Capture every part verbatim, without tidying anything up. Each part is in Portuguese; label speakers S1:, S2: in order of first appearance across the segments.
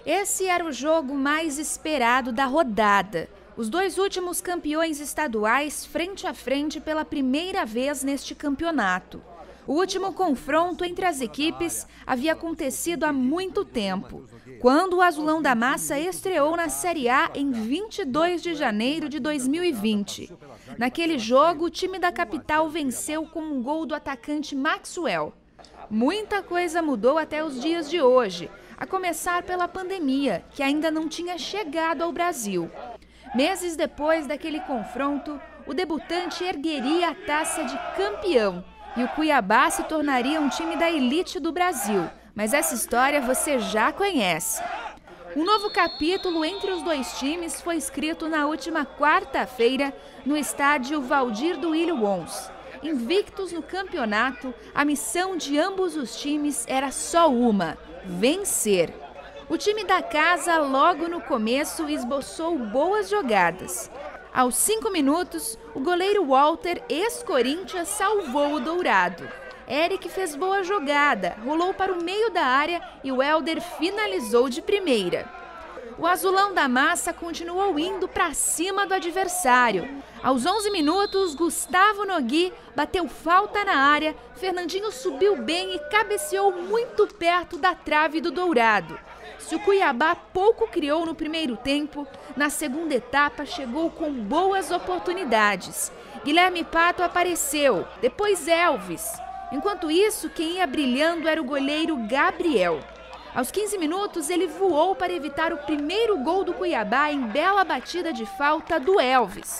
S1: Esse era o jogo mais esperado da rodada. Os dois últimos campeões estaduais frente a frente pela primeira vez neste campeonato. O último confronto entre as equipes havia acontecido há muito tempo, quando o Azulão da Massa estreou na Série A em vinte e dois de janeiro de dois mil e vinte. Naquele jogo, o time da capital venceu com um gol do atacante Maxwell. Muita coisa mudou até os dias de hoje, a começar pela pandemia, que ainda não tinha chegado ao Brasil. Meses depois daquele confronto, o debutante ergueria a taça de campeão e o Cuiabá se tornaria um time da elite do Brasil. Mas essa história você já conhece. Um novo capítulo entre os dois times foi escrito na última quarta-feira no estádio Valdir Duílio Ons. Invictos no campeonato, a missão de ambos os times era só uma: vencer. O time da casa, logo no começo, esboçou boas jogadas. Aos cinco minutos, o goleiro Walter, ex-Corinthians, salvou o Dourado. Eric fez boa jogada, rolou para o meio da área e o Helder finalizou de primeira. O Azulão da Massa continuou indo para cima do adversário. Aos onze minutos, Gustavo Nogui bateu falta na área, Fernandinho subiu bem e cabeceou muito perto da trave do Dourado. Se o Cuiabá pouco criou no primeiro tempo, na segunda etapa chegou com boas oportunidades. Guilherme Pato apareceu, depois Elvis. Enquanto isso, quem ia brilhando era o goleiro Gabriel. Aos quinze minutos, ele voou para evitar o primeiro gol do Cuiabá em bela batida de falta do Elvis.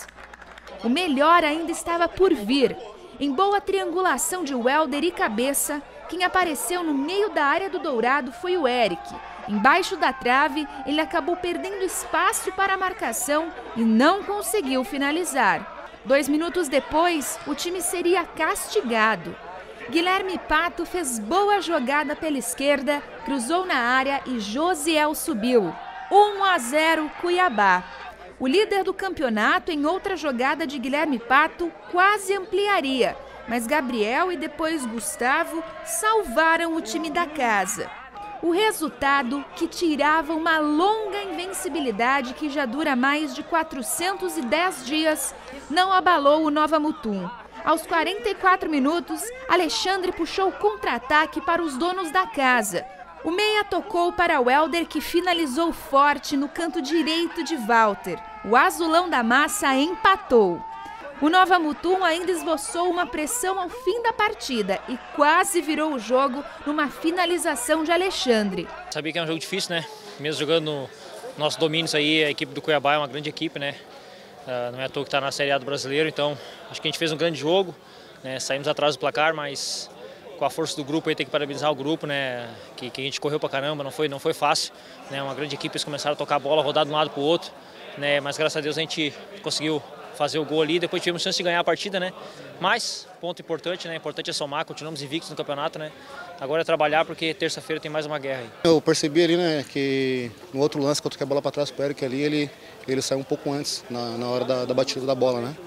S1: O melhor ainda estava por vir. Em boa triangulação de Welder e cabeça, quem apareceu no meio da área do Dourado foi o Eric. Embaixo da trave, ele acabou perdendo espaço para a marcação e não conseguiu finalizar. Dois minutos depois, o time seria castigado. Guilherme Pato fez boa jogada pela esquerda, cruzou na área e Josiel subiu. um a zero Cuiabá. O líder do campeonato, em outra jogada de Guilherme Pato, quase ampliaria, mas Gabriel e depois Gustavo salvaram o time da casa. O resultado, que tirava uma longa invencibilidade que já dura mais de quatrocentos e dez dias, não abalou o Nova Mutum. Aos quarenta e quatro minutos, Alexandre puxou contra-ataque para os donos da casa. O meia tocou para o Helder, que finalizou forte no canto direito de Walter. O Azulão da Massa empatou. O Nova Mutum ainda esboçou uma pressão ao fim da partida e quase virou o jogo numa finalização de Alexandre.
S2: Sabia que é um jogo difícil, né? Mesmo jogando no nosso domínio, isso aí, a equipe do Cuiabá é uma grande equipe, né? Uh, não é à toa que está na Série A do Brasileiro, então acho que a gente fez um grande jogo, né? Saímos atrás do placar, mas com a força do grupo aí tem que parabenizar o grupo, né? Que, que a gente correu pra caramba, não foi, não foi fácil, né? Uma grande equipe, eles começaram a tocar a bola, rodar de um lado para o outro, né? Mas graças a Deus a gente conseguiu fazer o gol ali, depois tivemos chance de ganhar a partida, né? Mas, ponto importante, né? Importante é somar, continuamos invictos no campeonato, né? Agora é trabalhar, porque terça-feira tem mais uma guerra aí.
S3: Eu percebi ali, né, que no outro lance, que eu toquei a bola para trás pro Eric ali, ele, ele saiu um pouco antes, na, na hora da, da batida da bola, né?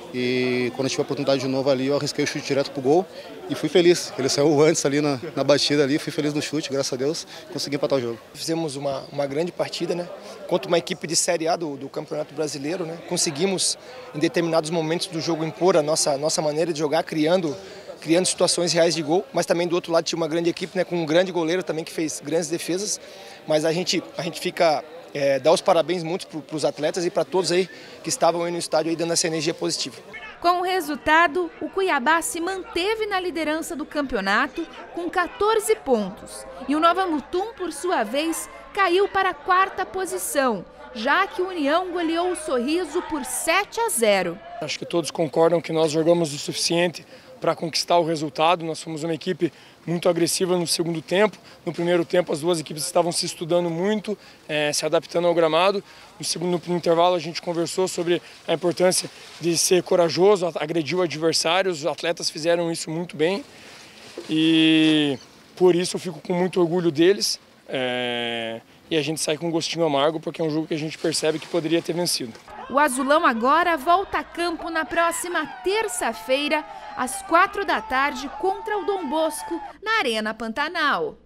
S3: E quando eu tive a oportunidade de novo ali, eu arrisquei o chute direto pro gol e fui feliz. Ele saiu antes ali na, na batida ali, fui feliz no chute, graças a Deus, consegui empatar o jogo.
S4: Fizemos uma, uma grande partida, né? Contra uma equipe de Série A do, do Campeonato Brasileiro, né? Conseguimos, em determinados momentos do jogo, impor a nossa, nossa maneira de jogar, criando, criando situações reais de gol, mas também do outro lado tinha uma grande equipe, né? Com um grande goleiro também que fez grandes defesas, mas a gente, a gente fica... É, dar os parabéns muito para os atletas e para todos aí que estavam aí no estádio aí dando essa energia positiva.
S1: Com o resultado, o Cuiabá se manteve na liderança do campeonato com quatorze pontos. E o Nova Mutum, por sua vez, caiu para a quarta posição, já que o União goleou o Sorriso por sete a zero.
S5: Acho que todos concordam que nós jogamos o suficiente para conquistar o resultado. Nós fomos uma equipe muito agressiva no segundo tempo. No primeiro tempo as duas equipes estavam se estudando muito, é, se adaptando ao gramado. No segundo no intervalo a gente conversou sobre a importância de ser corajoso, agredir o adversário. Os atletas fizeram isso muito bem e por isso eu fico com muito orgulho deles. É, e a gente sai com um gostinho amargo porque é um jogo que a gente percebe que poderia ter vencido.
S1: O Azulão agora volta a campo na próxima terça-feira, às quatro da tarde, contra o Dom Bosco, na Arena Pantanal.